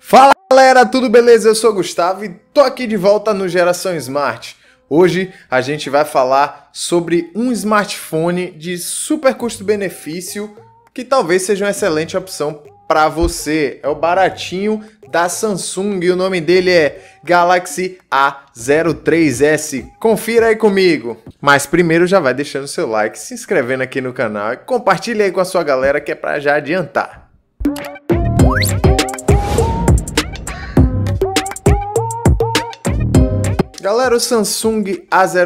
Fala galera, tudo beleza? Eu sou o Gustavo e tô aqui de volta no Geração Smart. Hoje a gente vai falar sobre um smartphone de super custo-benefício que talvez seja uma excelente opção para você. É o baratinho da Samsung e o nome dele é Galaxy A03s. Confira aí comigo. Mas primeiro já vai deixando seu like, se inscrevendo aqui no canal e compartilha aí com a sua galera que é para já adiantar. Galera, o Samsung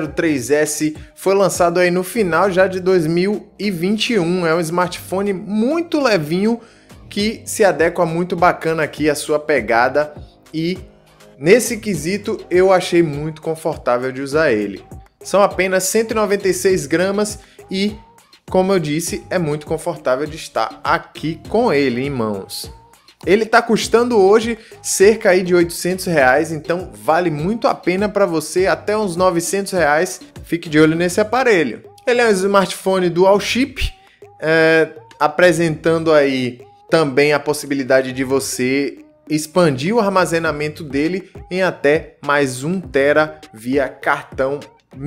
A03s foi lançado aí no final já de 2021. É um smartphone muito levinho que se adequa muito bacana aqui à sua pegada e nesse quesito eu achei muito confortável de usar ele. São apenas 196 gramas e, como eu disse, é muito confortável de estar aqui com ele em mãos. Ele está custando hoje cerca aí de R$800, então vale muito a pena para você, até uns R$900. Fique de olho nesse aparelho. Ele é um smartphone dual chip, apresentando aí também a possibilidade de você expandir o armazenamento dele em até mais 1 TB via cartão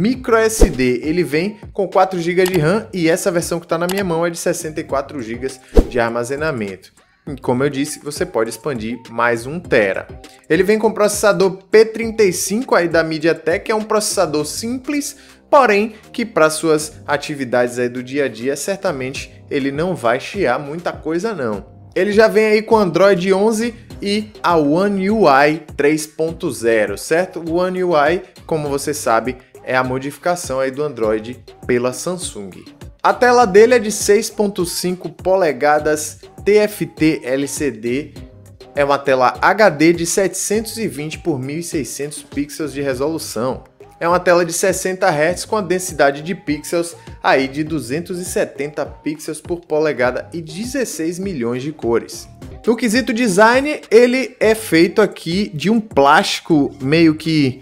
microSD. Ele vem com 4 GB de RAM e essa versão que está na minha mão é de 64 GB de armazenamento. Como eu disse, você pode expandir mais 1 TB. Ele vem com processador P35 aí da MediaTek, é um processador simples, porém que para suas atividades aí do dia a dia, certamente ele não vai chiar muita coisa não. Ele já vem aí com Android 11 e a One UI 3.0, certo? O One UI, como você sabe, é a modificação aí do Android pela Samsung. A tela dele é de 6.5 polegadas TFT LCD, é uma tela HD de 720 por 1600 pixels de resolução. É uma tela de 60 Hz com a densidade de pixels aí de 270 pixels por polegada e 16 milhões de cores. No quesito design, ele é feito aqui de um plástico meio que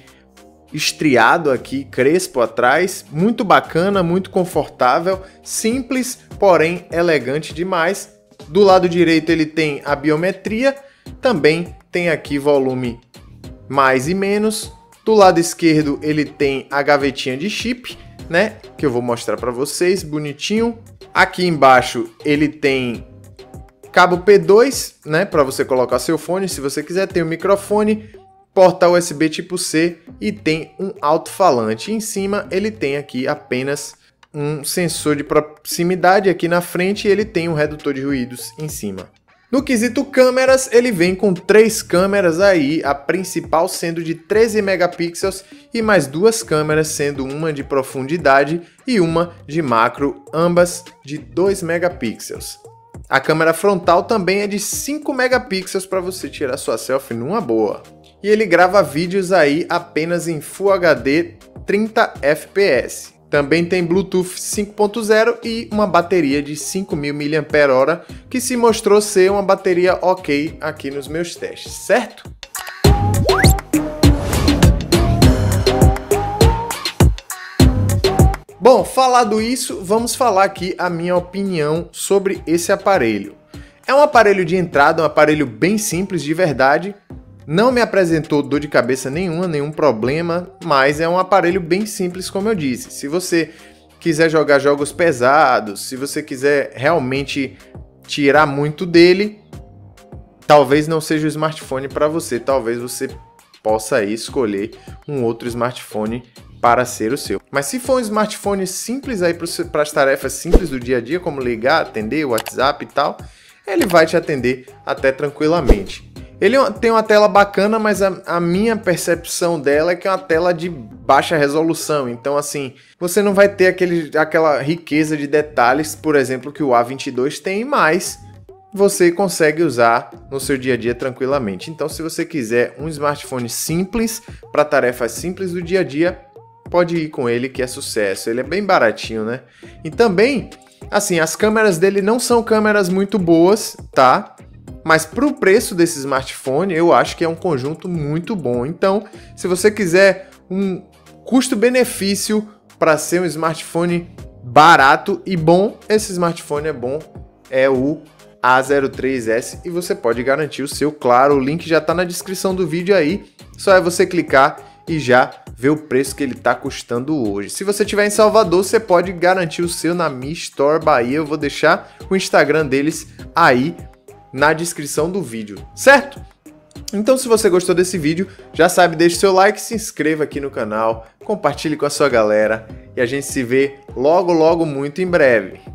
estriado aqui, crespo atrás, muito bacana, muito confortável, simples, porém elegante demais. Do lado direito ele tem a biometria, também tem aqui volume mais e menos. Do lado esquerdo ele tem a gavetinha de chip, né, que eu vou mostrar para vocês, bonitinho. Aqui embaixo ele tem cabo P2, né, para você colocar seu fone, se você quiser. Tem o microfone, porta USB tipo C e tem um alto-falante. Em cima ele tem aqui apenas um sensor de proximidade aqui na frente e ele tem um redutor de ruídos em cima. No quesito câmeras, ele vem com 3 câmeras aí, a principal sendo de 13 megapixels e mais 2 câmeras, sendo uma de profundidade e uma de macro, ambas de 2 megapixels. A câmera frontal também é de 5 megapixels para você tirar sua selfie numa boa. E ele grava vídeos aí apenas em Full HD 30 fps. Também tem Bluetooth 5.0 e uma bateria de 5.000 mAh, que se mostrou ser uma bateria ok aqui nos meus testes, certo? Bom, falado isso, vamos falar aqui a minha opinião sobre esse aparelho. É um aparelho de entrada, um aparelho bem simples de verdade. Não me apresentou dor de cabeça nenhuma, nenhum problema, mas é um aparelho bem simples, como eu disse. Se você quiser jogar jogos pesados, se você quiser realmente tirar muito dele, talvez não seja o smartphone para você. Talvez você possa aí escolher um outro smartphone para ser o seu. Mas se for um smartphone simples aí para as tarefas simples do dia a dia, como ligar, atender, WhatsApp e tal, ele vai te atender até tranquilamente. Ele tem uma tela bacana, mas a minha percepção dela é que é uma tela de baixa resolução. Então, assim, você não vai ter aquela riqueza de detalhes, por exemplo, que o A22 tem, mas você consegue usar no seu dia a dia tranquilamente. Então, se você quiser um smartphone simples, para tarefas simples do dia a dia, pode ir com ele que é sucesso. Ele é bem baratinho, né? E também, assim, as câmeras dele não são câmeras muito boas, tá? Mas para o preço desse smartphone, eu acho que é um conjunto muito bom. Então, se você quiser um custo-benefício para ser um smartphone barato e bom, esse smartphone é bom, é o A03S e você pode garantir o seu, claro, o link já está na descrição do vídeo aí, só é você clicar e já ver o preço que ele está custando hoje. Se você estiver em Salvador, você pode garantir o seu na Mi Store Bahia, eu vou deixar o Instagram deles aí na descrição do vídeo, certo? Então, se você gostou desse vídeo, já sabe, deixe seu like, se inscreva aqui no canal, compartilhe com a sua galera e a gente se vê logo, logo, muito em breve.